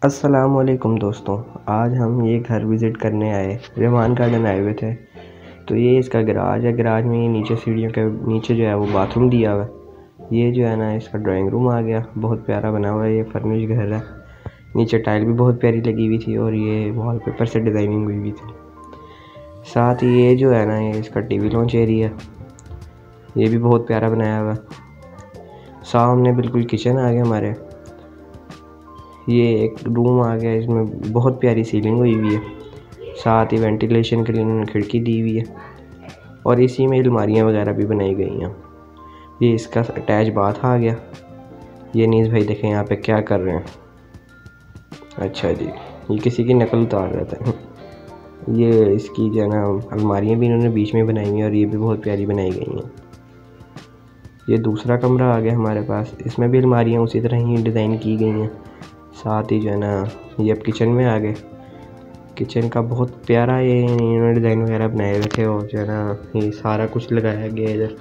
अस्सलामुअलैकुम दोस्तों, आज हम ये घर विज़िट करने आए, रेवान गार्डन आए हुए थे। तो ये इसका गराज है। गराज में ये नीचे सीढ़ियों के नीचे जो है वो बाथरूम दिया हुआ है। ये जो है ना इसका ड्राइंग रूम आ गया, बहुत प्यारा बना हुआ है। ये फर्निश घर है। नीचे टाइल भी बहुत प्यारी लगी हुई थी और ये वॉलपेपर से डिज़ाइनिंग हुई हुई थी। साथ ही ये जो है ना ये इसका टीवी लॉन्च एरिया, ये भी बहुत प्यारा बनाया हुआ है। सामने बिल्कुल किचन आ गया हमारे। ये एक रूम आ गया, इसमें बहुत प्यारी सीलिंग हुई हुई है। साथ ही वेंटिलेशन के लिए इन्होंने खिड़की दी हुई है और इसी में अलमारियाँ वगैरह भी बनाई गई हैं। ये इसका अटैच बाथ आ गया। ये नीस भाई देखें यहाँ पे क्या कर रहे हैं। अच्छा जी, ये किसी की नकल उतार रहा था। ये इसकी जो है ना अलमारियाँ भी इन्होंने बीच में बनाई हुई हैं और ये भी बहुत प्यारी बनाई गई हैं। ये दूसरा कमरा आ गया हमारे पास, इसमें भी अलमारियाँ उसी तरह ही डिज़ाइन की गई हैं। साथ ही जो है ना ये अब किचन में आ गए। किचन का बहुत प्यारा ये इन्होंने डिज़ाइन वगैरह बनाए हुए थे और जो है ना ये सारा कुछ लगाया गया इधर।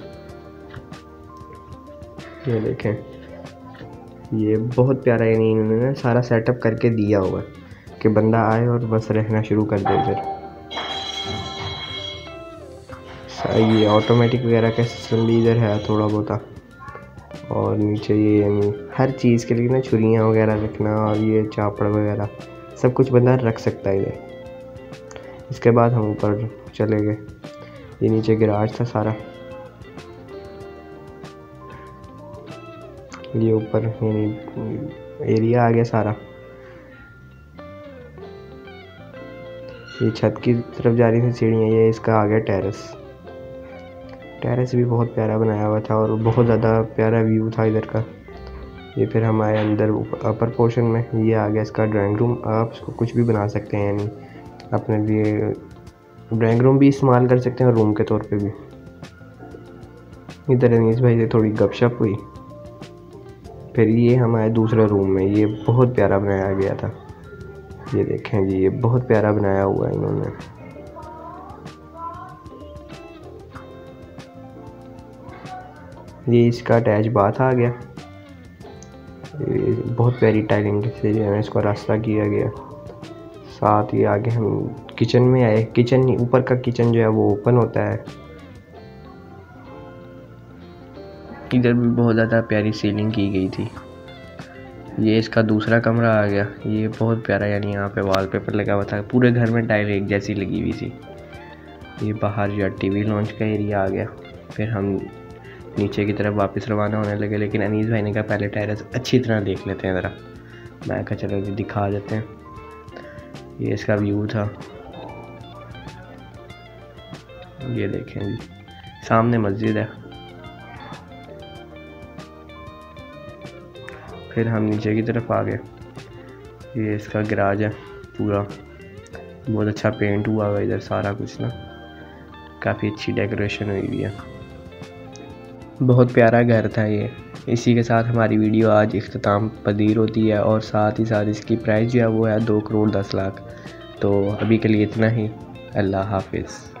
ये देखें, ये बहुत प्यारा यानी इन्होंने ना सारा सेटअप करके दिया हुआ है कि बंदा आए और बस रहना शुरू कर दे इधर। ये ऑटोमेटिक वगैरह का सिस्टम भी इधर है थोड़ा बहुत। और नीचे ये यानी हर चीज़ के लिए ना छुरियाँ वगैरह रखना और ये चापड़ वगैरह सब कुछ बंदा रख सकता है इधर। इसके बाद हम ऊपर चले गए। ये नीचे गैराज था सारा। ये ऊपर यानी एरिया आ गया सारा। ये छत की तरफ जा रही थी सीढ़ियाँ, ये इसका आ गया टेरेस। टेरेस भी बहुत प्यारा बनाया हुआ था और बहुत ज़्यादा प्यारा व्यू था इधर का। ये फिर हम आए अंदर अपर पोर्शन में। ये आ गया इसका ड्राइंग रूम। आप इसको कुछ भी बना सकते हैं, यानी अपने लिए ड्राइंग रूम भी इस्तेमाल कर सकते हैं और रूम के तौर पे भी। इधर अनीस भाई से थोड़ी गपशप हुई। फिर ये हम आए दूसरे रूम में। ये बहुत प्यारा बनाया गया था। ये देखें जी, ये बहुत प्यारा बनाया हुआ है इन्होंने। ये इसका अटैच बाथ आ गया। ये बहुत प्यारी टाइलिंग से जो है इसको रास्ता किया गया। साथ ही आगे हम किचन में आए। किचन ऊपर का किचन जो है वो ओपन होता है। इधर भी बहुत ज़्यादा प्यारी सीलिंग की गई थी। ये इसका दूसरा कमरा आ गया। ये बहुत प्यारा, यानी यहाँ पे वॉलपेपर लगा हुआ था। पूरे घर में टाइल एक जैसी लगी हुई थी। ये बाहर जो टीवी लॉन्च का एरिया आ गया। फिर हम नीचे की तरफ वापस रवाना होने लगे, लेकिन अनीस भाई ने कहा पहले टेरेस अच्छी तरह देख लेते हैं ज़रा। मैं कहा चलो जी दिखा देते हैं। ये इसका व्यू था। ये देखें जी, सामने मस्जिद है। फिर हम नीचे की तरफ आ गए। ये इसका गैराज है पूरा, बहुत अच्छा पेंट हुआ हुआ इधर सारा कुछ ना, काफ़ी अच्छी डेकोरेशन हुई हुई है। बहुत प्यारा घर था ये। इसी के साथ हमारी वीडियो आज इख्तिताम पजीर होती है और साथ ही साथ इसकी प्राइस जो है वो है 2 करोड़ 10 लाख। तो अभी के लिए इतना ही। अल्लाह हाफिज़।